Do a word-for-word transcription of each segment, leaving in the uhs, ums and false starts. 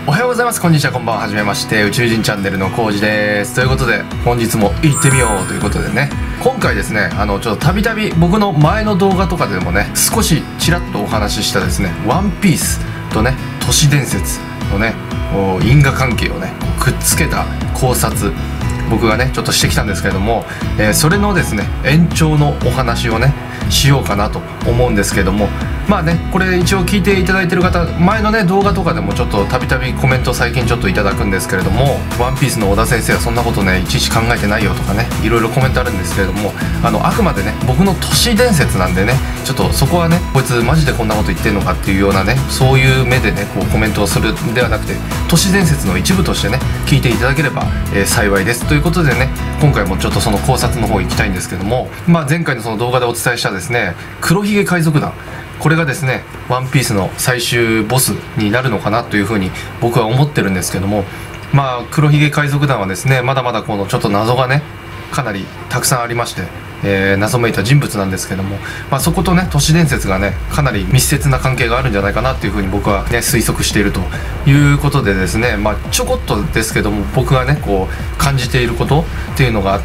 おはようございます。こんにちは、こんばんは。はじめまして、宇宙人チャンネルのコウジです。ということで本日も行ってみようということでね、今回ですね、あのちょっとたびたび僕の前の動画とかでもね、少しちらっとお話ししたですね、ワンピースとね、都市伝説のね因果関係をねくっつけた考察、僕がねちょっとしてきたんですけれども、えー、それのですね延長のお話をねしようかなと思うんですけれども、まあねこれ一応聞いていただいてる方、前のね動画とかでもちょっとたびたびコメント最近ちょっといただくんですけれども、ワンピースの小田先生はそんなことねいちいち考えてないよとかね、いろいろコメントあるんですけれども、あのあくまでね僕の都市伝説なんでね、ちょっとそこはねこいつマジでこんなこと言ってんのかっていうようなね、そういう目でねこうコメントをするんではなくて、都市伝説の一部としてね聞いていただければ、えー、幸いですということでね、今回もちょっとその考察の方行きたいんですけども、まあ、前回のその動画でお伝えしたですね黒ひげ海賊団、これがですねワンピースの最終ボスになるのかなというふうに僕は思ってるんですけども、まあ黒ひげ海賊団はですねまだまだこのちょっと謎がねかなりたくさんありまして、えー、謎めいた人物なんですけども、まあ、そことね都市伝説がねかなり密接な関係があるんじゃないかなっていうふうに僕はね推測しているということでですね、まあ、ちょこっとですけども僕がねこう感じていることっていうのがあって、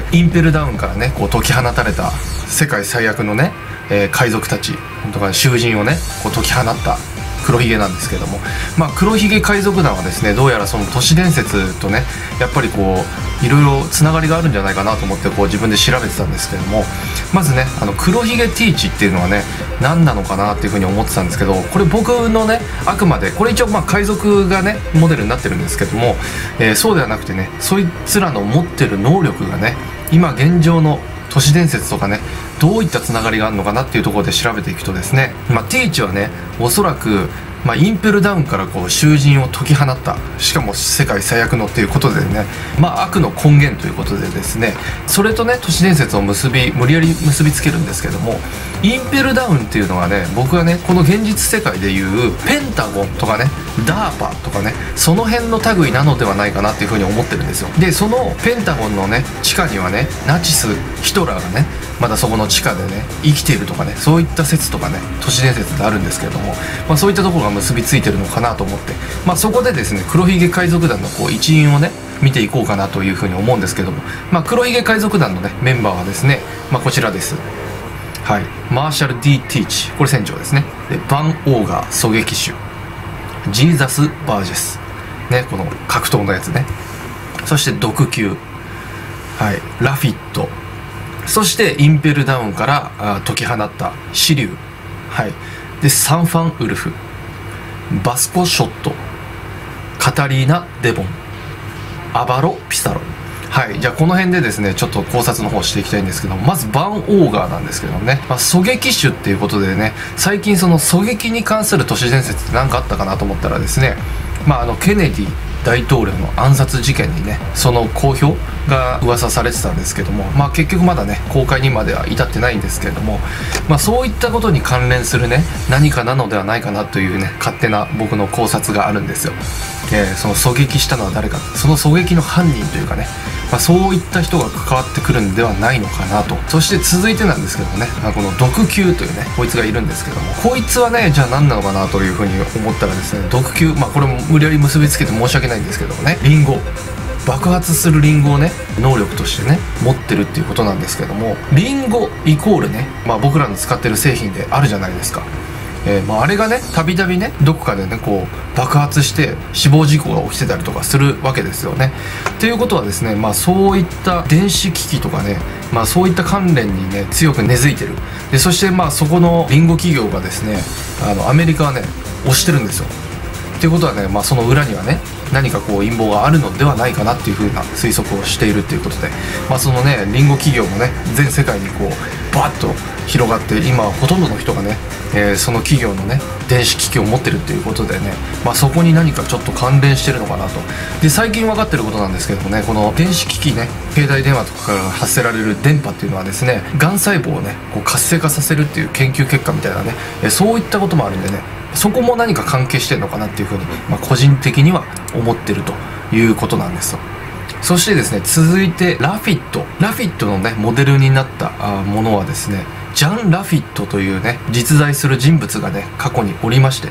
インペルダウンからねこう解き放たれた世界最悪のね、えー、海賊たちとか囚人をねこう解き放った黒ひげなんですけども、まあ、黒ひげ海賊団はですねどうやらその都市伝説とねやっぱりこういろいろつながりがあるんじゃないかなと思ってこう自分で調べてたんですけども、まずねあの黒ひげティーチっていうのはね何なのかなっていうふうに思ってたんですけど、これ僕のねあくまでこれ一応まあ海賊がねモデルになってるんですけども、えー、そうではなくてねそいつらの持ってる能力がね今現状の都市伝説とかねどういったつながりがあるのかなっていうところで調べていくとですね、まあ、ティーチはねおそらく、まあ、インペルダウンからこう囚人を解き放った、しかも世界最悪のっていうことでね、まあ、悪の根源ということでですね、それとね都市伝説を結び無理やり結びつけるんですけども、インペルダウンっていうのはね僕はねこの現実世界でいうペンタゴンとかねダーパとかねその辺の類なのではないかなっていうふうに思ってるんですよ。でそのペンタゴンのね地下にはねナチスヒトラーがねまだそこの地下でね生きているとかね、そういった説とかね都市伝説であるんですけれども、まあ、そういったところが結びついてるのかなと思って、まあ、そこでですね黒ひげ海賊団のこう一員をね見ていこうかなというふうに思うんですけども、まあ、黒ひげ海賊団のねメンバーはですね、まあ、こちらです。はい、マーシャル D ティーチ、これ船長ですね。でバン・オーガー狙撃手、ジーザス・バージェスね、この格闘のやつね。そして毒球、はい、ラフィット、そしてインペルダウンからあ解き放ったシリュウ、はい、でサンファン・ウルフ、バスコ・ショット、カタリーナ・デボン、アバロ・ピサロ。はい、じゃあこの辺でですねちょっと考察の方していきたいんですけども、まずバン・オーガーなんですけどもね、まあ、狙撃手っていうことでね、最近その狙撃に関する都市伝説って何かあったかなと思ったらですね、まあ、あのケネディ大統領の暗殺事件にねその公表が噂されてたんですけども、まあ、結局まだね公開にまでは至ってないんですけれども、まあ、そういったことに関連するね何かなのではないかなというね勝手な僕の考察があるんですよ。えー、その狙撃したのは誰か、その狙撃の犯人というかね、まあ、そういった人が関わってくるんではないのかなと。そして続いてなんですけどもね、この毒球というねこいつがいるんですけども、こいつはねじゃあ何なのかなというふうに思ったらですね、毒球、まあこれも無理やり結びつけて申し訳ないんですけどもね、リンゴ、爆発するリンゴをね能力としてね持ってるっていうことなんですけども、リンゴイコールね、まあ、僕らの使ってる製品であるじゃないですか。えーまあ、あれがねたびたびねどこかでねこう爆発して死亡事故が起きてたりとかするわけですよね。っていうことはですね、まあ、そういった電子機器とかね、まあ、そういった関連にね強く根付いてる。でそしてまあそこのリンゴ企業がですねあのアメリカはね推してるんですよ。っていうことはね、まあ、その裏にはね何かこう陰謀があるのではないかなっていう風な推測をしているっていうことで、まあ、そのねリンゴ企業もね全世界にこうバッと広がって、今ほとんどの人がね、えー、その企業のね電子機器を持ってるっていうことでね、まあ、そこに何かちょっと関連してるのかなと。で最近分かってることなんですけどもね、この電子機器ね携帯電話とかから発せられる電波っていうのはですねがん細胞をねこう活性化させるっていう研究結果みたいなね、えー、そういったこともあるんでね、そこも何か関係してるのかなっていうふうに、まあ、個人的には思ってるということなんですよ。そしてですね続いてラフィットラフィットのねモデルになったものはですねジャン・ラフィットというね実在する人物がね過去におりましてね、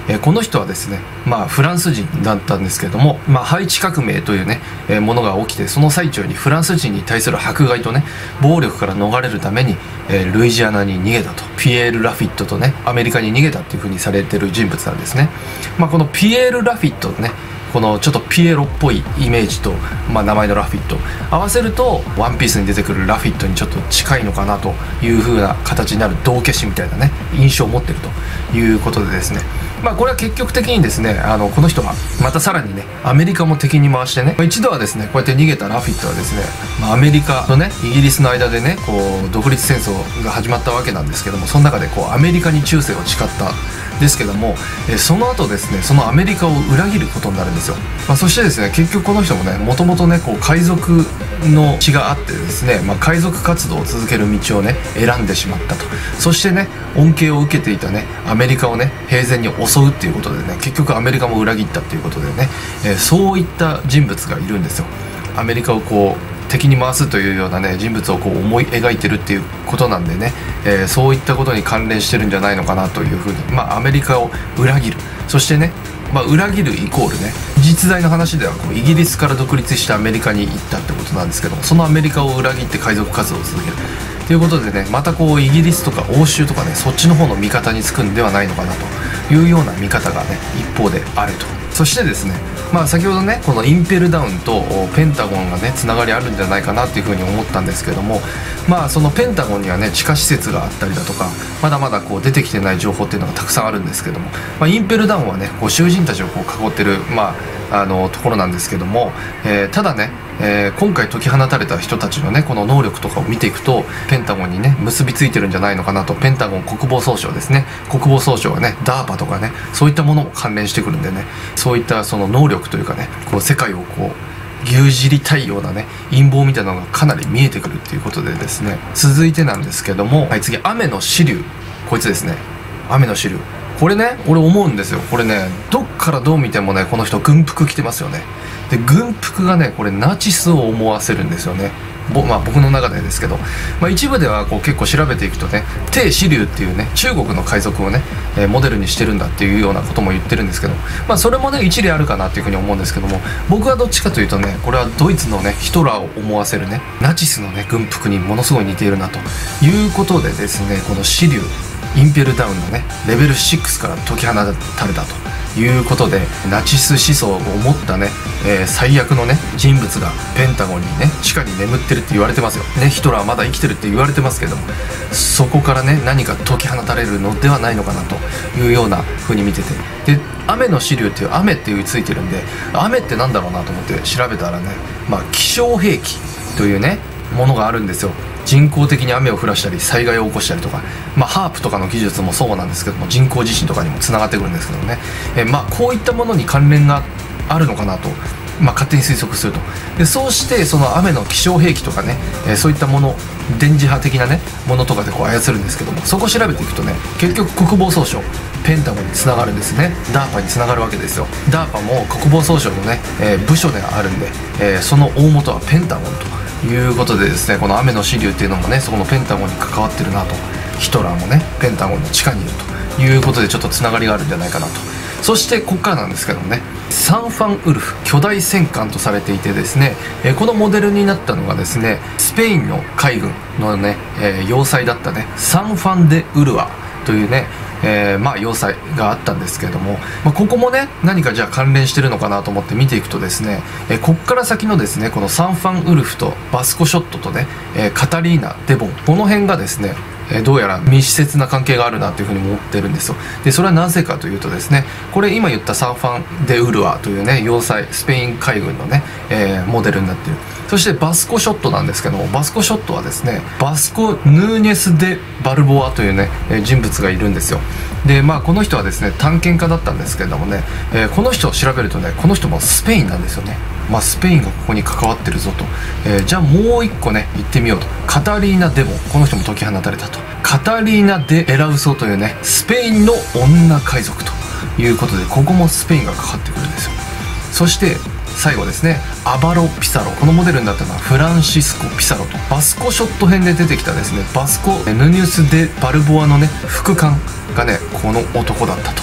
えー、この人はですね、まあ、フランス人だったんですけれども、まあ、ハイチ革命というね、えー、ものが起きて、その最中にフランス人に対する迫害とね暴力から逃れるために、えー、ルイジアナに逃げたと、ピエール・ラフィットとねアメリカに逃げたっていうふうにされてる人物なんですね。まあ、このピエール・ラフィットね、このちょっとピエロっぽいイメージと、まあ、名前のラフィット合わせるとワンピースに出てくるラフィットにちょっと近いのかなという風な形になる道化師みたいなね印象を持ってるということでですね、まあこれは結局的にですね、あのこの人はまたさらにねアメリカも敵に回してね、一度はですねこうやって逃げたラフィットはですね、まあ、アメリカとねイギリスの間でねこう独立戦争が始まったわけなんですけども、その中でこうアメリカに忠誠を誓ったですけども、えその後ですねそのアメリカを裏切ることになるんですよ。まあ、そしてですね結局この人もねもともとねこう海賊の血があってですね、まあ、海賊活動を続ける道をね選んでしまったと。そしてね恩恵を受けていたねアメリカをね平然に襲うっていうことでね、結局アメリカも裏切ったっていうことでね、えー、そういった人物がいるんですよ。アメリカをこう敵に回すというようなね人物をこう思い描いてるっていうことなんでね、えー、そういったことに関連してるんじゃないのかなというふうに、まあアメリカを裏切る、そしてね、まあ、裏切るイコールね実在の話ではこうイギリスから独立してアメリカに行ったってことなんですけども、そのアメリカを裏切って海賊活動を続けるということでね、またこうイギリスとか欧州とかねそっちの方の味方につくんではないのかなというような見方がね一方であると。そしてですね、まあ先ほどねこのインペルダウンとペンタゴンがねつながりあるんじゃないかなっていうふうに思ったんですけども、まあそのペンタゴンにはね地下施設があったりだとか、まだまだこう出てきてない情報っていうのがたくさんあるんですけども、まあ、インペルダウンはねこう囚人たちをこう囲ってるまああのところなんですけども、えー、ただね、えー、今回解き放たれた人たちのねこの能力とかを見ていくとペンタゴンにね結びついてるんじゃないのかなと。ペンタゴン国防総省ですね、国防総省がね ダーパ とかねそういったものも関連してくるんでね、そういったその能力というかねこう世界をこう牛耳りたいようなね陰謀みたいなのがかなり見えてくるっていうことでですね、続いてなんですけども、はい、次雨の支流、こいつですね、雨の支流、これね俺思うんですよ。これねどっからどう見てもねこの人軍服着てますよね。で軍服がねこれナチスを思わせるんですよね。ぼまあ僕の中でですけど、まあ、一部ではこう結構調べていくとね鄭支流っていうね中国の海賊をね、えー、モデルにしてるんだっていうようなことも言ってるんですけど、まあそれもね一理あるかなっていうふうに思うんですけども、僕はどっちかというとねこれはドイツのねヒトラーを思わせるねナチスのね軍服にものすごい似ているなということでですね、この支流インペルダウンのねレベルろくから解き放たれたということで、ナチス思想を持ったね、えー、最悪のね人物がペンタゴンにね地下に眠ってるって言われてますよね。ヒトラーはまだ生きてるって言われてますけども、そこからね何か解き放たれるのではないのかなというような風に見てて、で雨の支流っていう雨っていうついてるんで、雨ってなんだろうなと思って調べたらね、まあ気象兵器というねものがあるんですよ。人工的に雨を降らしたり災害を起こしたりとか、まあ、ハープとかの技術もそうなんですけども人工地震とかにもつながってくるんですけどね、えまあこういったものに関連があるのかなと、まあ、勝手に推測すると。でそうしてその雨の気象兵器とかね、えそういったもの電磁波的なねものとかでこう操るんですけども、そこを調べていくとね結局国防総省ペンタゴンにつながるんですね。 ダーパ につながるわけですよ。 ダーパ も国防総省のね、えー、部署であるんで、えー、その大元はペンタゴンということでですね、この雨の支流っていうのもねそこのペンタゴンに関わってるなと。ヒトラーもねペンタゴンの地下にいるということでちょっとつながりがあるんじゃないかなと。そしてここからなんですけどもね、サンファンウルフ巨大戦艦とされていてですね、えー、このモデルになったのがですねスペインの海軍のね、えー、要塞だったねサンファンデウルアというね、えー、まあ要塞があったんですけれども、まあ、ここもね何かじゃあ関連してるのかなと思って見ていくとですね、えー、こっから先のですねこのサンファンウルフとバスコショットとね、えー、カタリーナ・デボン、この辺がですねえどうやら密接な関係があるなというふうに思ってるんですよ。でそれはなぜかというとですね、これ今言ったサンファン・デ・ウルアというね要塞、スペイン海軍のね、えー、モデルになっている。そしてバスコショットなんですけども、バスコショットはですねバスコ・ヌーネス・デ・バルボアというね人物がいるんですよ。でまあこの人はですね探検家だったんですけれどもね、えー、この人を調べるとねこの人もスペインなんですよね。まあ、スペインがここに関わってるぞと、えー、じゃあもう一個ね行ってみようと。カタリーナ・デボン、この人も解き放たれたと。カタリーナ・デ・エラウソというねスペインの女海賊ということで、ここもスペインがかかってくるんですよ。そして最後ですねアバロ・ピサロ、このモデルになったのはフランシスコ・ピサロと。バスコショット編で出てきたですねバスコ・ヌニュス・デ・バルボアのね副官がねこの男だったと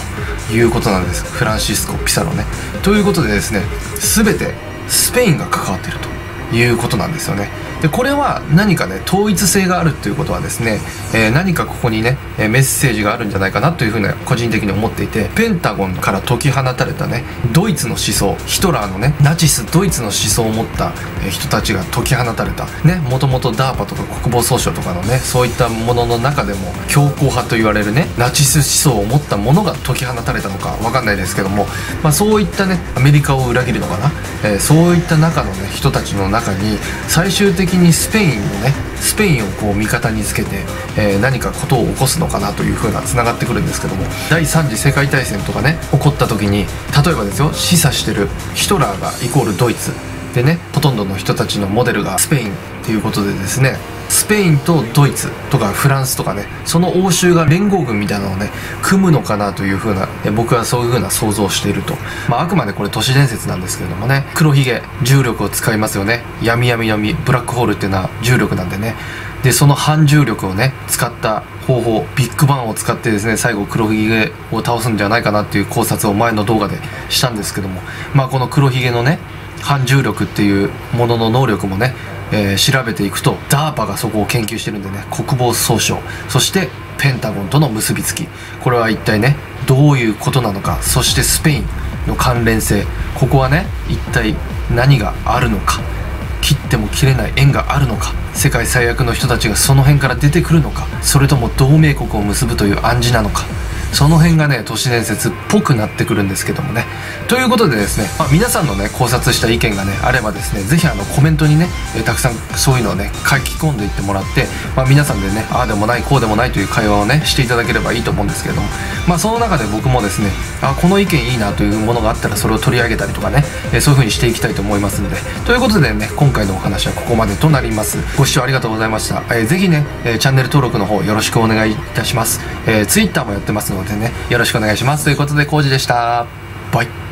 いうことなんです。フランシスコ・ピサロね。ということでですね、全てスペインが関わっているということなんですよね。でこれは何かね統一性があるということはですね、えー、何かここにねメッセージがあるんじゃないかなというふうに個人的に思っていて、ペンタゴンから解き放たれたねドイツの思想、ヒトラーのねナチスドイツの思想を持った人たちが解き放たれたね、もともと ダーパ とか国防総省とかのねそういったものの中でも強硬派と言われるねナチス思想を持ったものが解き放たれたのかわかんないですけども、まあ、そういったねアメリカを裏切るのかな、えー、そういった中のね人たちの中に最終的にスペインのねスペインをこう味方につけて、えー、何かことを起こすのかなという風なつながってくるんですけども、第三次世界大戦とかね起こった時に例えばですよ、示唆してるヒトラーがイコールドイツでね、ほとんどの人たちのモデルがスペインっていうことでですね、スペインとドイツとかフランスとかね、その欧州が連合軍みたいなのをね組むのかなという風な、僕はそういう風な想像をしていると。まああくまでこれ都市伝説なんですけれどもね、黒ひげ重力を使いますよね。闇闇闇ブラックホールっていうのは重力なんでね、でその反重力をね使った方法、ビッグバンを使ってですね最後黒ひげを倒すんじゃないかなっていう考察を前の動画でしたんですけども、まあこの黒ひげのね反重力っていうものの能力もね、えー、調べていくと ダーパ がそこを研究してるんでね、国防総省そしてペンタゴンとの結びつき、これは一体ねどういうことなのか、そしてスペインの関連性、ここはね一体何があるのか、切っても切れない縁があるのか、世界最悪の人たちがその辺から出てくるのか、それとも同盟国を結ぶという暗示なのか、その辺がね都市伝説っぽくなってくるんですけどもね。ということでですね、まあ、皆さんのね考察した意見がねあればですね、ぜひあのコメントにね、えー、たくさんそういうのをね書き込んでいってもらって、まあ、皆さんでねああでもないこうでもないという会話をねしていただければいいと思うんですけれども、まあその中で僕もですね、あこの意見いいなというものがあったらそれを取り上げたりとかね、えー、そういう風にしていきたいと思いますので、ということでね今回のお話はここまでとなります。ご視聴ありがとうございました。えー、ぜひね、えー、チャンネル登録の方よろしくお願いいたします。えー、Twitter もやってますのでねよろしくお願いします。ということでコウジでした。バイ。